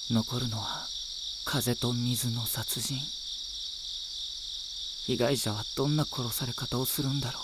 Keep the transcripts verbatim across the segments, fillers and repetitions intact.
残るのは風と水の殺人。被害者はどんな殺され方をするんだろう。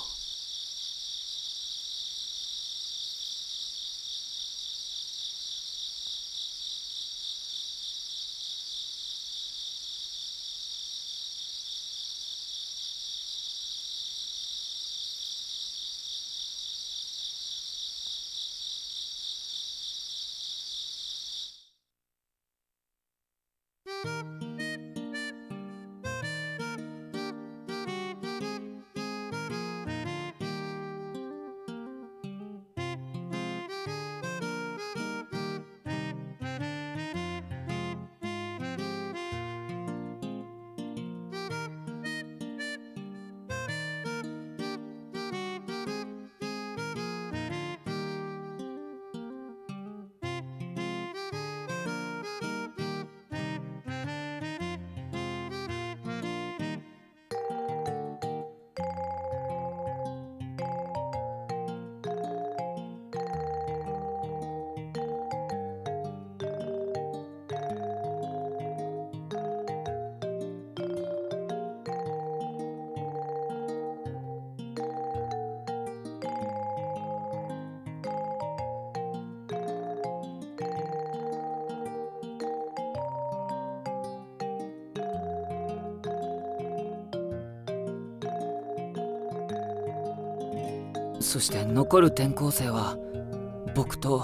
そして残る転校生は僕と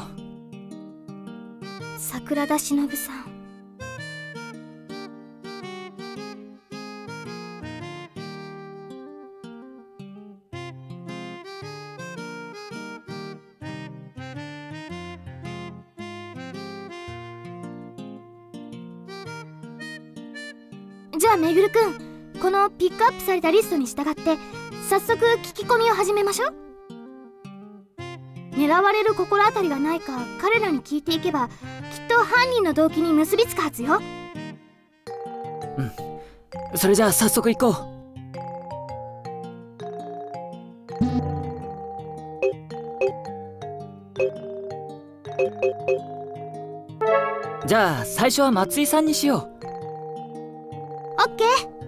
桜田忍さん。じゃあめぐるくん、このピックアップされたリストに従って早速聞き込みを始めましょう。狙われる心当たりがないか彼らに聞いていけばきっと犯人の動機に結びつくはずよ。 うん、それじゃあ早速行こう。じゃあ最初は松井さんにしよう。 オッケー。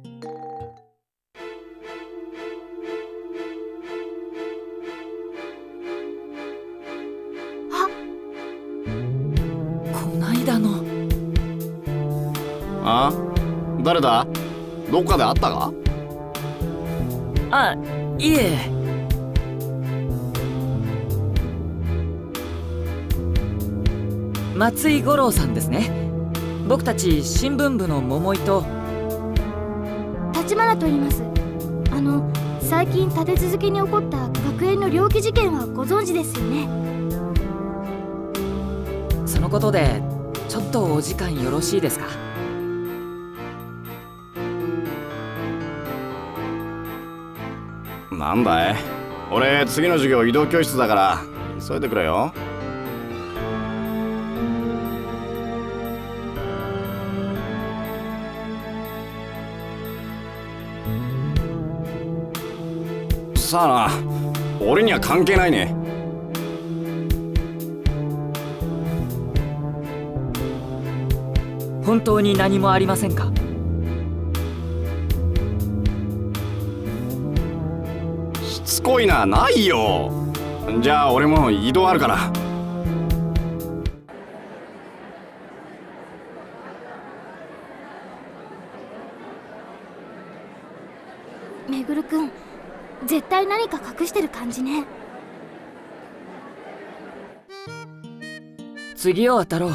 あ？誰だ？どっかで会ったか？ あ、いえ。松井五郎さんですね。僕たち新聞部の桃井と立花と言います。あの最近立て続けに起こった学園の猟奇事件はご存知ですよね。 そのことでちょっとお時間よろしいですか？ なんだい？俺次の授業移動教室だから急いでくれよ。さあな、俺には関係ないね。 本当に何もありませんか？ しつこいな。ないよ。じゃあ俺も移動あるから。 めぐるくん、絶対何か隠してる感じね。 次を当たろう。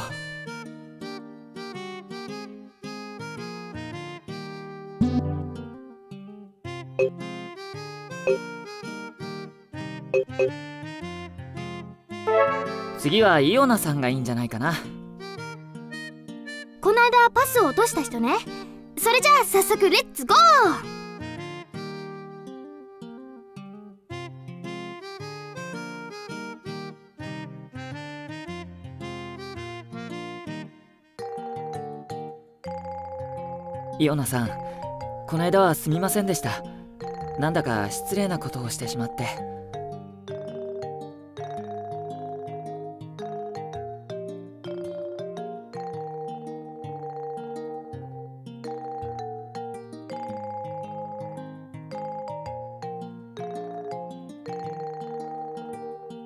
次はイオナさんがいいんじゃないかな。 この間パスを落とした人ね。それじゃあ早速レッツゴー。 イオナさん、この間はすみませんでした。なんだか失礼なことをしてしまって。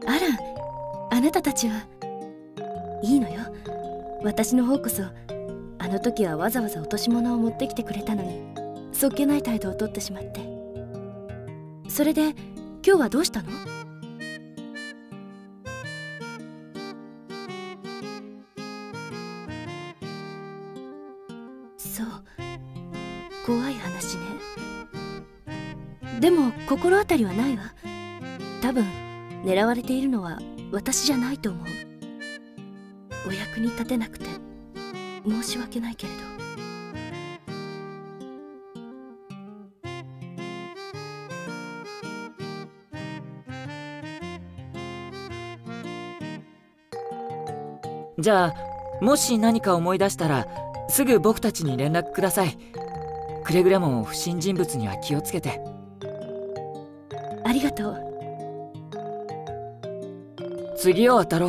あら、あなたたちはいいのよ。私の方こそあの時はわざわざ落とし物を持ってきてくれたのに、そっけない態度をとってしまって。それで今日はどうしたの？そう、怖い話ね。でも心当たりはないわ。多分狙われているのは私じゃないと思う。お役に立てなくて申し訳ないけれど。 じゃあもし何か思い出したらすぐ僕たちに連絡ください。くれぐれも不審人物には気をつけて。 ありがとう。 次を当たろう。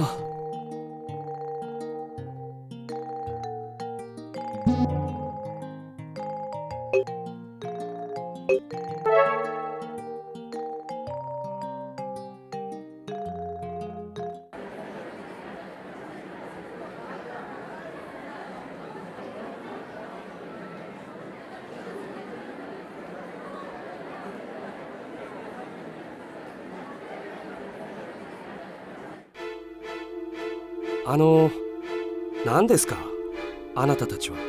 あの、何ですか、あなたたちは。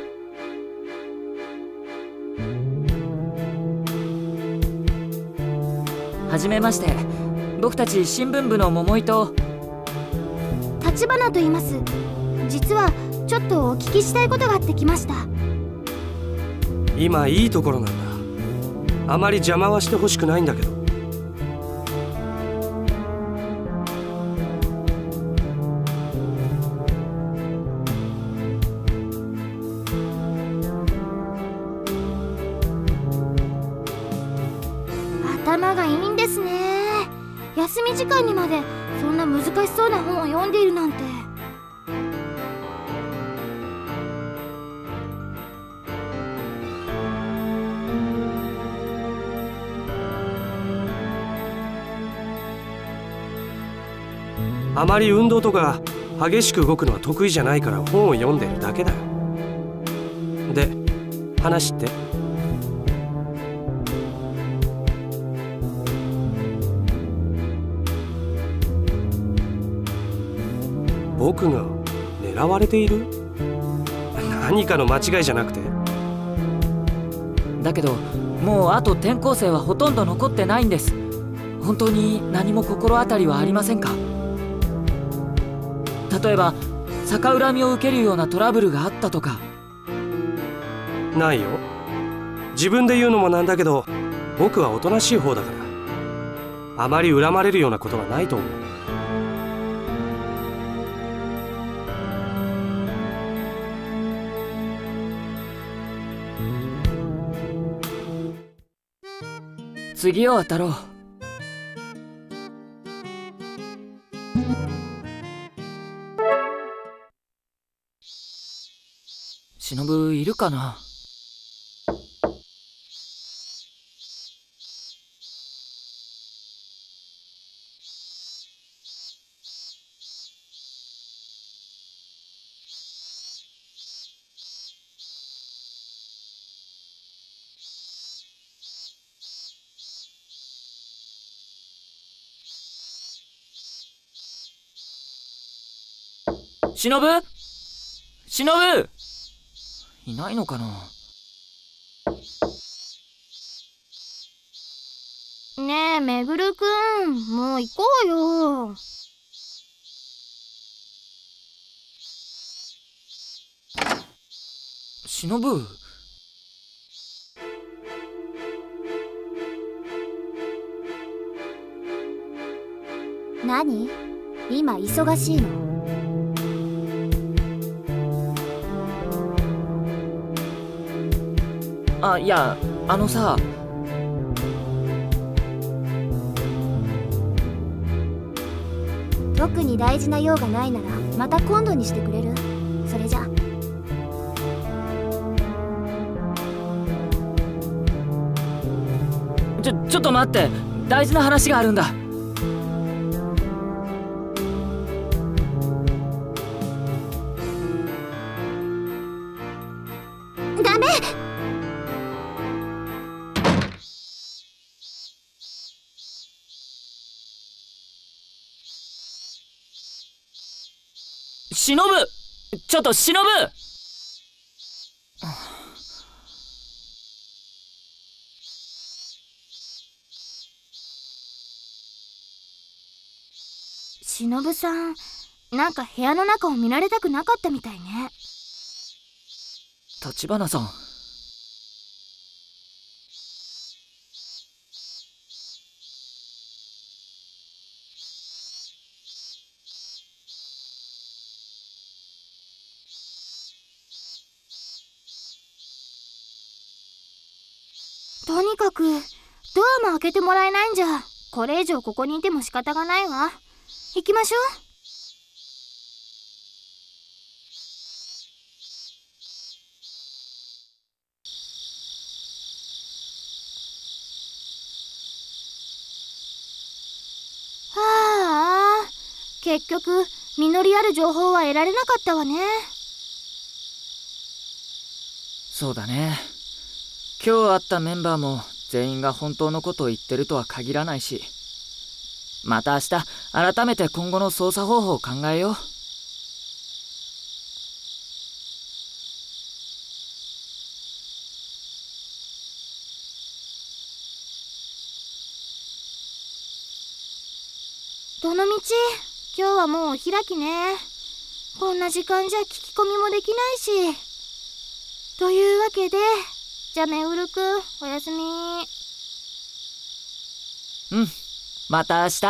はじめまして、僕たち新聞部の桃井と立花と言います。実はちょっとお聞きしたいことがあって来ました。 今いいところなんだ。あまり邪魔はしてほしくないんだけど。 頭がいいんですね。休み時間にまでそんな難しそうな本を読んでいるなんて。 あまり運動とか激しく動くのは得意じゃないから本を読んでるだけだよ。で、話って？僕が狙われている？何かの間違いじゃなくて？ だけどもうあと転校生はほとんど残ってないんです。本当に何も心当たりはありませんか？例えば逆恨みを受けるようなトラブルがあったとか。 ないよ。自分で言うのもなんだけど、僕はおとなしい方だからあまり恨まれるようなことはないと思う。 次を当たろう。忍いるかな？忍？忍？いないのかな？ ねえめぐるくん、もう行こうよ。 忍？ 何？今忙しいの？ あ、いや、あのさ。 特に大事な用がないならまた今度にしてくれる？それじゃ。 ちょ、ちょっと待って。大事な話があるんだ。 忍ちょっと忍忍さん、なんか部屋の中を見られたくなかったみたいね。 立花さん。 とにかくドアも開けてもらえないんじゃ、これ以上ここにいても仕方がないわ。行きましょう。はあ、結局実りある情報は得られなかったわね。 そうだね。今日会ったメンバーも全員が本当のことを言ってるとは限らないし、また明日改めて今後の捜査方法を考えよう。 どのみち今日はもうお開きね。こんな時間じゃ聞き込みもできないし。というわけで、じゃあめぐるくんおやすみ。 うん、また明日。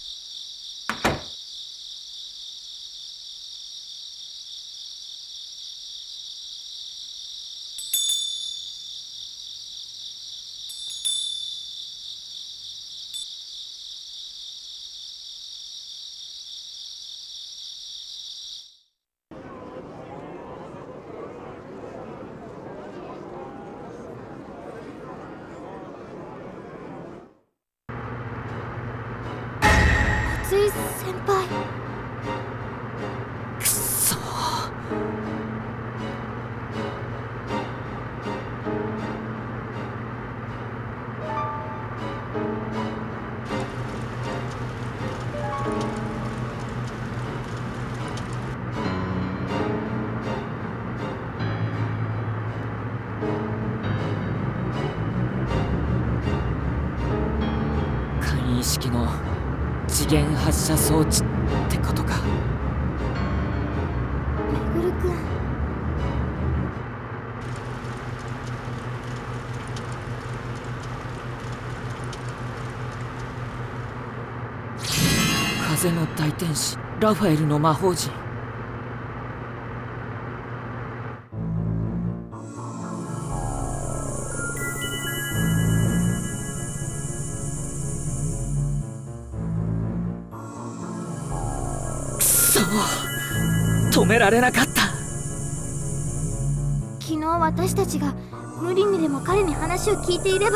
松井先輩。 くっそー。簡易式の次元発射装置ってことか。 めぐるくん。 風の大天使ラファエルの魔法陣。止められなかった。 昨日私たちが無理にでも彼に話を聞いていれば。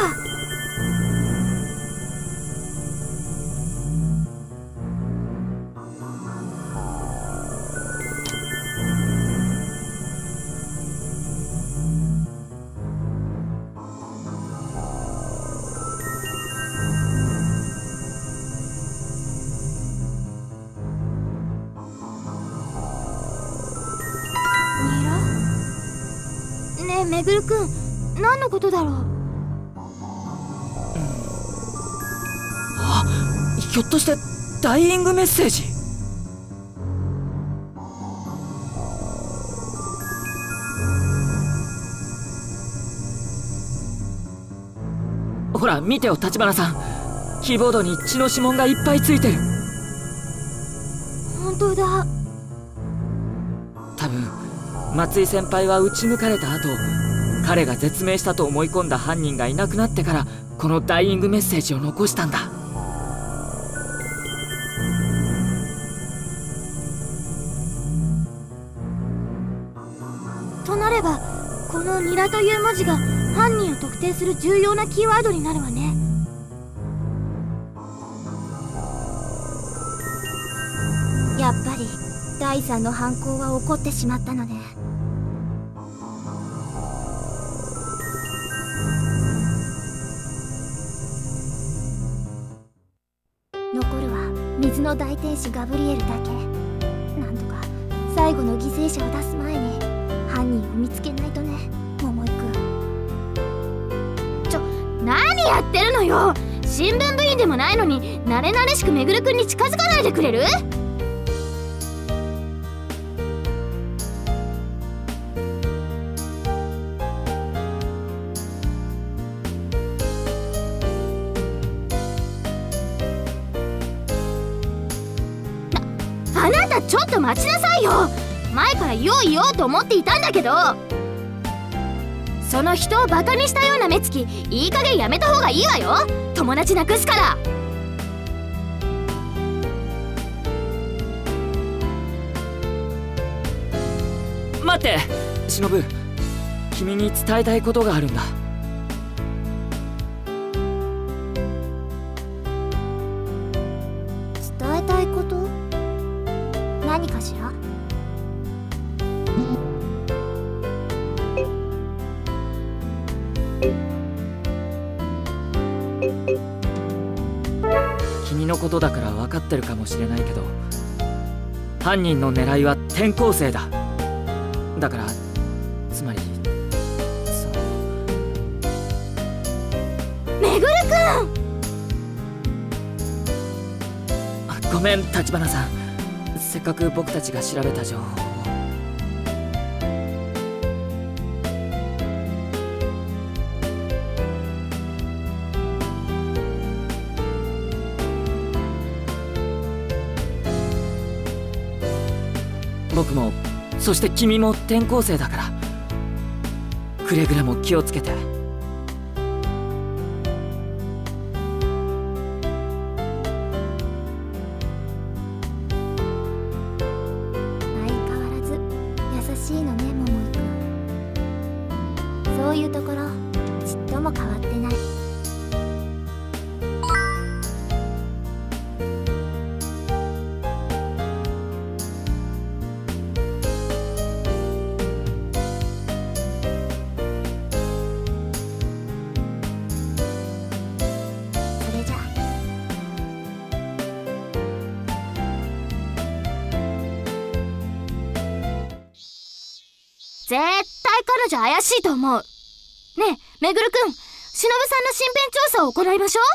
ねえめぐるくん、何のことだろう。 あ、ひょっとしてダイイングメッセージ。ほら見てよ立花さん、キーボードに血の指紋がいっぱいついてる。 本当だ。 多分松井先輩は撃ち抜かれた後、彼が絶命したと思い込んだ犯人がいなくなってからこのダイイングメッセージを残したんだ。 となればこのニラという文字が犯人を特定する重要なキーワードになるわね。やっぱり第三の犯行は起こってしまったのね。残るは水の大天使ガブリエルだけ。なんとか最後の犠牲者を出す前に犯人を見つけないとね、桃井くん。ちょ、何やってるのよ。新聞部員でもないのに慣れ慣れしくめぐるくんに近づかないでくれる？あなたちょっと待ちなさいよ。前から言おう言おうと思っていたんだけど、その人をバカにしたような目つきいい加減やめた方がいいわよ。友達なくすから。 待って、忍、君に伝えたいことがあるんだ。 伝えたいこと？何かしら？ 君のことだから分かってるかもしれないけど、犯人の狙いは転校生だ。だからつまりそのめぐるくん。 あ、ごめん立花さん、せっかく僕たちが調べた情報を。僕もそして君も転校生だから、くれぐれも気をつけて。 相変わらず優しいのね、桃井くん。そういうところちっとも変わってない。絶対彼女怪しいと思う。ねえ、めぐるくん、忍さんの身辺調査を行いましょ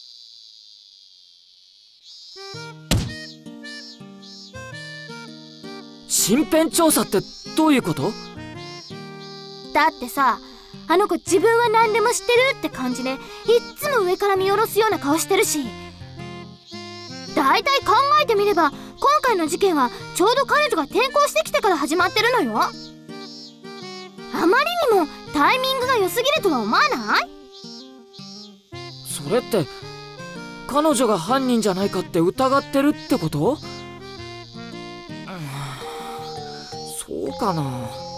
う。身辺調査ってどういうこと？ だってさ、あの子自分は何でも知ってるって感じでいっつも上から見下ろすような顔してるし、だいたい考えてみれば今回の事件はちょうど彼女が転校してきてから始まってるのよ。あまりにもタイミングが良すぎるとは思わない？ それって彼女が犯人じゃないかって疑ってるってこと？うん、そうかな。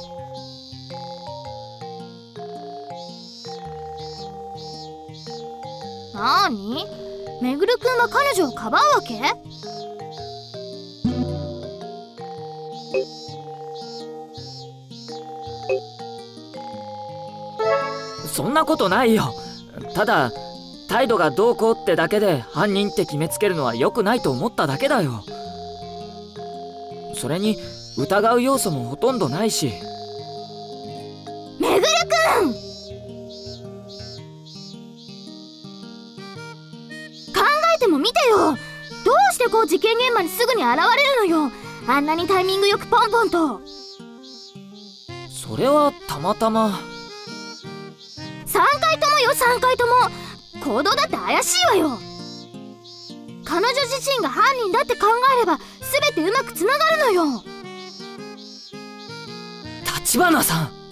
なーに？めぐるくんは彼女をかばうわけ？ そんなことないよ。ただ態度がどうこうってだけで犯人って決めつけるのは良くないと思っただけだよ。それに疑う要素もほとんどないし。 めぐるくん、考えてもみてよ。どうしてこう事件現場にすぐに現れるのよ。あんなにタイミングよくポンポンと。 それはたまたま。 さんかいともよ、さんかいとも。行動だって怪しいわよ。彼女自身が犯人だって考えれば全てうまくつながるのよ。 立花さん。